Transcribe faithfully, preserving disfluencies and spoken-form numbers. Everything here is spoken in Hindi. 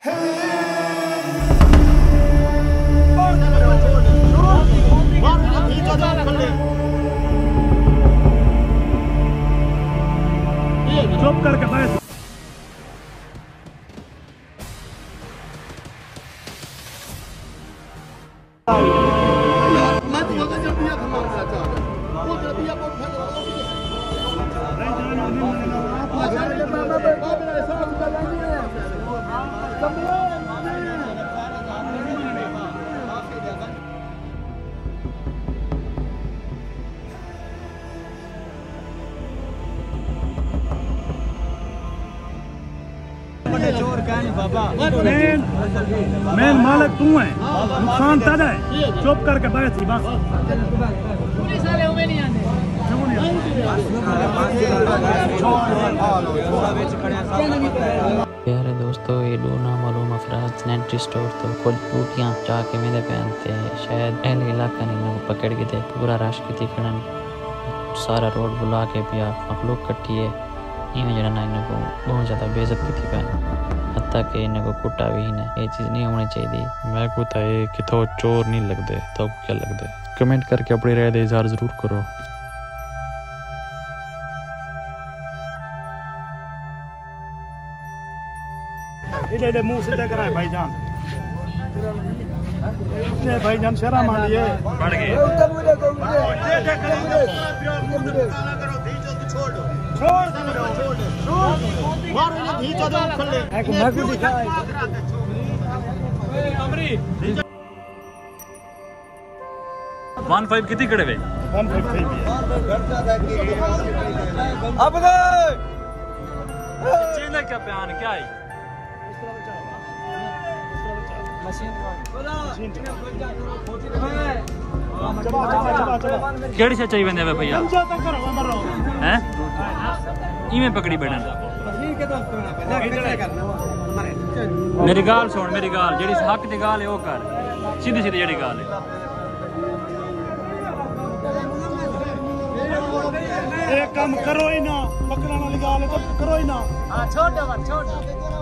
चुप करके बैठ। मेन मेन मालिक तू है, नुकसान तेरा है। चुप करके बैठ बस। प्यारे दोस्तों, ये दो नामालूम अफराद सैनिटरी स्टोर तो खुद टूटियाँ जाके मेरे पहनते शायद अहले इलाका ने पकड़ के थे। पूरा रश की थी खड़न, सारा रोड बुला के पिया मखलूक कट्टी है। इन्हें जरा ना इन्हें को बहुत ज़्यादा बेइज्जत की थी पहन, हत्ता कि इन्हें को कुटा भी इन्हें। ये चीज़ नहीं होनी चाहिए। मैं को था कि तो चोर नहीं लगते तो क्या लगते। कमेंट करके अपनी राय दे इज़हार ज़रूर करो। इधर मुंह सीधा कराए भाईजान। ये भाईजान शर्म आ रही है, बढ़ गए। छोड़ दो, छोड़ दो, मारो ये भीचा दो खुले। एक मगु दिखाए। वन फाइव कितनी कड़े वे? वन फाइव थी भी। अब दे। चेला क्या प्यान क्या है? केड़ी से चाहिए बंदे भैया हैं? इवें पकड़ी बैठन। मेरी गाल सुन, मेरी गाल जेड़ी हक दी गाल है वो कर, सीधी सीधी जेड़ी गाल है। एक काम करो ही ना, पकड़ने वाली गाल है तो करो ही ना। हां छोड़ दो, छोड़ दो।